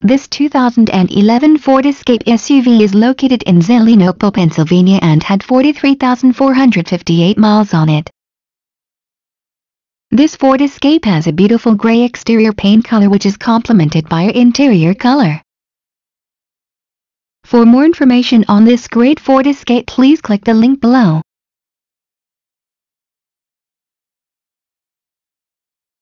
This 2011 Ford Escape SUV is located in Zelienople, Pennsylvania and had 43,458 miles on it. This Ford Escape has a beautiful gray exterior paint color which is complemented by an interior color. For more information on this great Ford Escape, please click the link below.